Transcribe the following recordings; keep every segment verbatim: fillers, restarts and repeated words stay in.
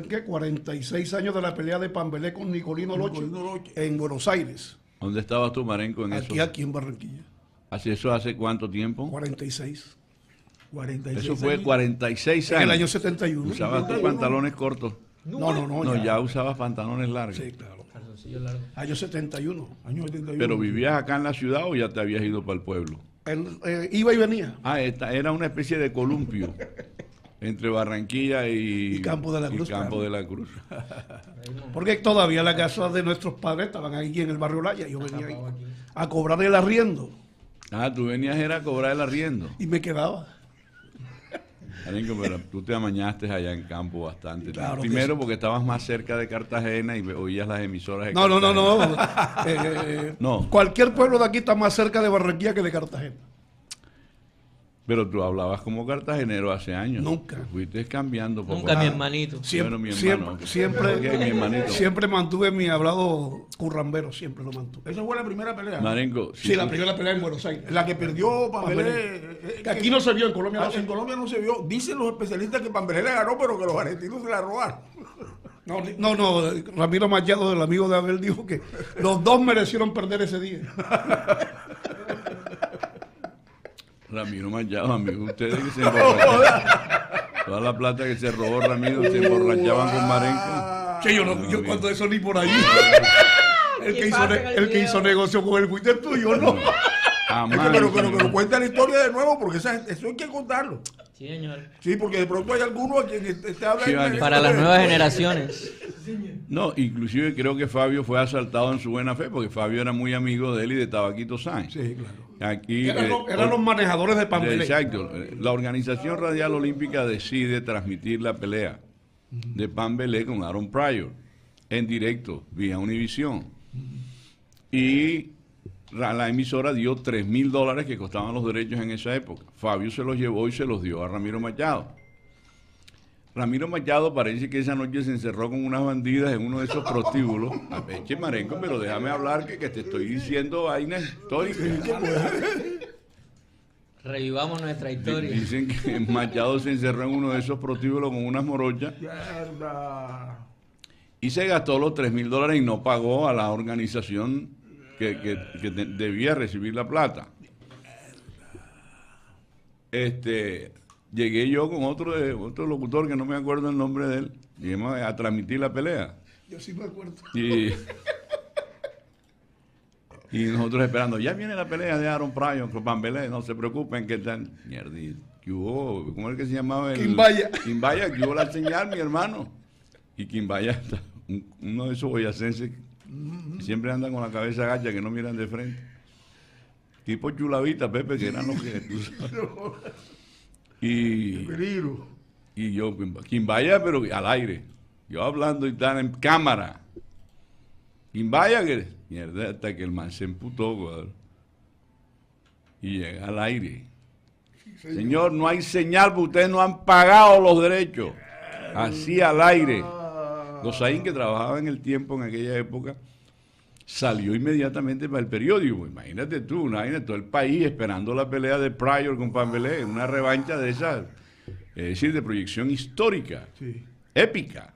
¿qué? cuarenta y seis años de la pelea de Pambelé con Nicolino Loche en Buenos Aires. ¿Dónde estabas tú, Marenco, en Aquí, eso? aquí en Barranquilla. ¿Hace eso hace cuánto tiempo? cuarenta y seis. cuarenta y seis Eso fue años. cuarenta y seis años. En el año setenta y uno. ¿Usabas tus pantalones cortos? No, no, no. No, ya, ya usabas pantalones largos. Sí, claro. Calzoncillo largo. Año setenta y uno. Año setenta y uno. ¿Pero vivías acá en la ciudad o ya te habías ido para el pueblo? Él, eh, iba y venía. Ah, esta era una especie de columpio entre Barranquilla y, Y Campo de la Cruz, y Campo claro. de la Cruz. Porque todavía las casas de nuestros padres estaban aquí en el barrio Laya. Yo venía ahí a cobrar el arriendo Ah, tú venías era a cobrar el arriendo. y me quedaba. Marenco, pero tú te amañaste allá en campo bastante. Claro que Primero sí. porque estabas más cerca de Cartagena y oías las emisoras de No, no, no, Cartagena. no. Eh, No. Cualquier pueblo de aquí está más cerca de Barranquilla que de Cartagena. Pero tú hablabas como cartagenero hace años. Nunca. Fuiste cambiando poco Nunca a mi poco. hermanito. Siempre, Bueno, mi siempre, hermano. siempre, Ok, mi hermanito. siempre mantuve mi hablado currambero, siempre lo mantuve. Esa fue la primera pelea. Marenco, Sí, la primera pelea en Buenos Aires. La que perdió Pambelé. Pambelé. eh, eh, Que aquí no se vio, en Colombia no Ah, se en vio. Colombia no se vio. Dicen los especialistas que Pambelé le ganó, pero que los argentinos se la robaron. No, no, no, Ramiro Machado, el amigo de Abel, dijo que los dos merecieron perder ese día. Ramiro Machado, amigo, ustedes que se emborrachaban. Toda la plata que se robó Ramiro se emborrachaban con Marenco. Che, yo, no, yo cuando eso ni por ahí. El que, ¿Qué hizo, pasa ne- en el el que video? hizo negocio con el Twitter tuyo, no. Es Jamás. que, pero, pero, pero cuenta la historia de nuevo, porque esa- eso hay que contarlo. Sí, señor. Sí, porque de pronto hay alguno a quien esté hablando. Sí, vale. Para las nuevas generaciones. No, inclusive creo que Fabio fue asaltado en su buena fe, porque Fabio era muy amigo de él y de Tabaquito Sáenz. Sí, claro. Aquí, Eran, eh, los, eran los manejadores de Pambelé. Exacto. La Organización Radial Olímpica decide transmitir la pelea de Pambelé con Aaron Pryor en directo, vía Univisión. Y la, la emisora dio tres mil dólares que costaban los derechos en esa época. Fabio se los llevó y se los dio a Ramiro Machado. Ramiro Machado parece que esa noche se encerró con unas bandidas en uno de esos prostíbulos. Eche Marenco, pero déjame hablar que, que te estoy diciendo vainas históricas. Revivamos nuestra historia. Dicen que Machado se encerró en uno de esos prostíbulos con unas morochas Mierda. y se gastó los tres mil dólares y no pagó a la organización que, que- que de- debía recibir la plata. Este, llegué yo con otro, de- otro locutor que no me acuerdo el nombre de él, llegamos a transmitir la pelea. Yo sí me acuerdo. Y, y nosotros esperando, ya viene la pelea de Aaron Pryor con Pambelé, no se preocupen, que tal. Mierda, y que hubo, ¿cómo es que se llamaba? El, Quimbaya. Quimbaya, que hubo la señal, mi hermano. Y Quimbaya, un- uno de esos boyacenses que siempre andan con la cabeza agacha, que no miran de frente. Tipo chulavita, Pepe, que eran los que... tú sabes. Y, Peligro. y yo, Quimbaya, pero al aire. Yo hablando y tal, en cámara. Quimbaya, que mierda, hasta que el man se emputó, güey. Y llega al aire. Señor, no hay señal, porque ustedes no han pagado los derechos. Así al aire. Gozaín, que trabajaba en el tiempo en aquella época, salió inmediatamente para el periódico. Imagínate tú, una vaina, todo el país esperando la pelea de Pryor con Pambelé, una revancha de esas, es decir, de proyección histórica, Sí. épica.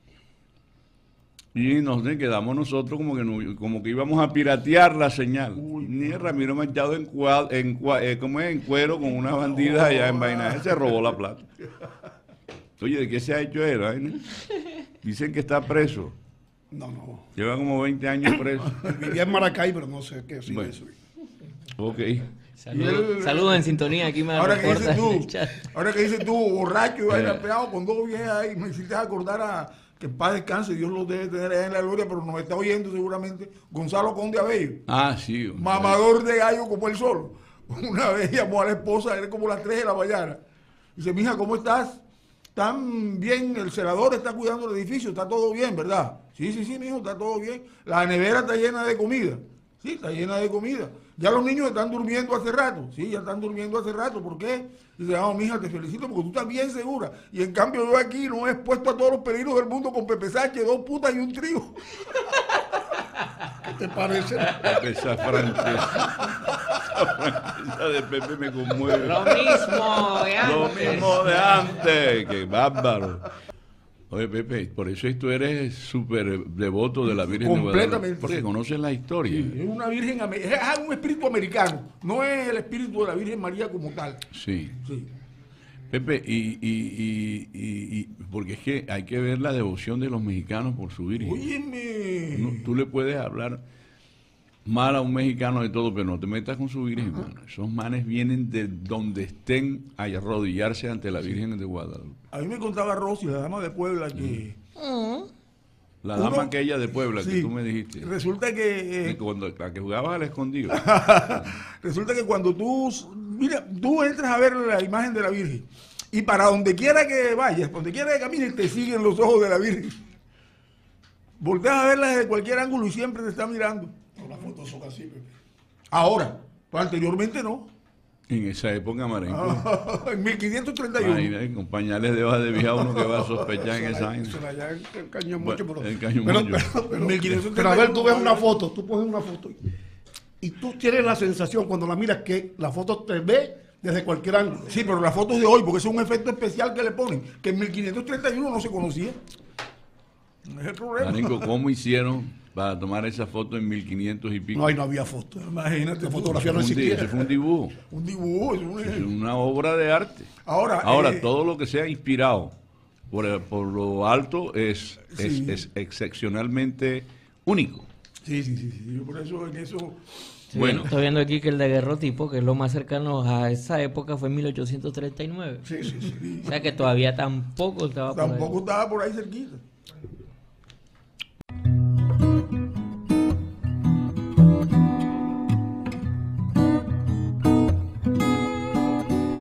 Y nos quedamos nosotros como que, no- como que íbamos a piratear la señal. Ni Ramiro Machado en, cua- en, cua- eh, ¿cómo es? En cuero con unas bandidas allá en vaina. Él se robó la plata. Oye, ¿de qué se ha hecho él? vaina? Dicen que está preso. No, no. Lleva como veinte años preso. Vivía en Maracay, pero no sé qué sigue Bueno. eso. Ok. Saludos Saludos en sintonía. Aquí me Ahora que reportan dices en el tú, chat. ahora que dices tú, borracho y vaina Eh. pegado con dos viejas ahí, me hiciste acordar a que en paz descanse, Dios los debe tener allá en la gloria, pero nos está oyendo seguramente Gonzalo Conde Abello, Ah, sí. hombre. mamador de gallo como él solo. Una vez llamó a la esposa, era como las tres de la mañana. Dice, mija, ¿cómo estás? ¿Tan bien? El celador está cuidando el edificio, está todo bien, ¿verdad? Sí, sí, sí, mijo, está todo bien. La nevera está llena de comida. Sí, está llena de comida. Ya los niños están durmiendo hace rato. Sí, ya están durmiendo hace rato. ¿Por qué? Dice, ah, mija, te felicito porque tú estás bien segura. Y en cambio yo aquí no he expuesto a todos los peligros del mundo con Pepe Sánchez, dos putas y un trío. ¿Qué te parece? Esa francesa. Esa francesa de Pepe me conmueve. Lo mismo de Lo antes. mismo de antes. Qué bárbaro. Oye, Pepe, por eso tú eres súper devoto de la Virgen de Guadalupe. Completamente. Porque Sí. conoces la historia. Sí, es una virgen, ame- es un espíritu americano, no es el espíritu de la Virgen María como tal. Sí. Sí. Pepe, y, y, y, y- y- porque es que hay que ver la devoción de los mexicanos por su Virgen. Óyeme. No, tú le puedes hablar mal a un mexicano de todo, pero no te metas con su Virgen, hermano. Esos manes vienen de donde estén a arrodillarse ante la Virgen de Guadalupe. A mí me contaba Rosy, la dama de Puebla, que La Uno- dama aquella de Puebla que sí, tú me dijiste. resulta que eh, Que cuando, la que jugabas al escondido. resulta que cuando tú, mira, tú entras a ver la imagen de la Virgen y para donde quiera que vayas, donde quiera que camines, te siguen los ojos de la Virgen. Volteas a verla desde cualquier ángulo y siempre te está mirando. Las fotos son así, Pepe. Ahora, pero anteriormente no. En esa época, Marenco. En mil quinientos treinta y uno. Imagínate, con pañales de hoja de vieja uno que va a sospechar en esa vaina. Eso la ya el cañón Bueno, mucho, pero, el cañón pero, mucho. pero, pero- mil quinientos treinta y uno, pero a ver, tú ves una todavía. foto, tú pones una foto y, y tú tienes la sensación cuando la miras que la foto te ve desde cualquier ángulo. Sí, pero las fotos de hoy, porque es un efecto especial que le ponen, que en mil quinientos treinta y uno no se conocía. No es el problema. Marenco, ¿cómo hicieron para tomar esa foto en mil quinientos y pico? No, ahí no había foto. Imagínate, La tú, fotografía no Fue un di- existía. ese fue un dibujo, un dibujo, es un- es una obra de arte. Ahora, Ahora, eh, todo lo que sea inspirado por, el- por lo alto es, es, Sí. es excepcionalmente único. Sí, sí, sí, sí, yo por eso en eso Estoy Bueno. viendo- Estoy viendo aquí que el daguerrotipo, que es lo más cercano a esa época, fue en mil ochocientos treinta y nueve. Sí, sí, sí. O sea que todavía tampoco estaba por ahí. tampoco estaba por ahí cerquita.